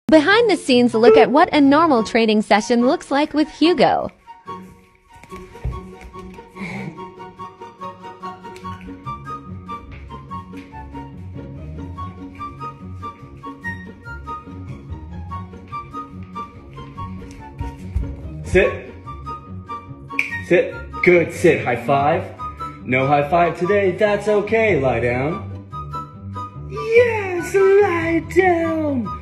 Behind the scenes look at what a normal training session looks like with Hugo. Sit. Sit. Good. Sit. High five. No high five today. That's okay. Lie down. Yes, lie down.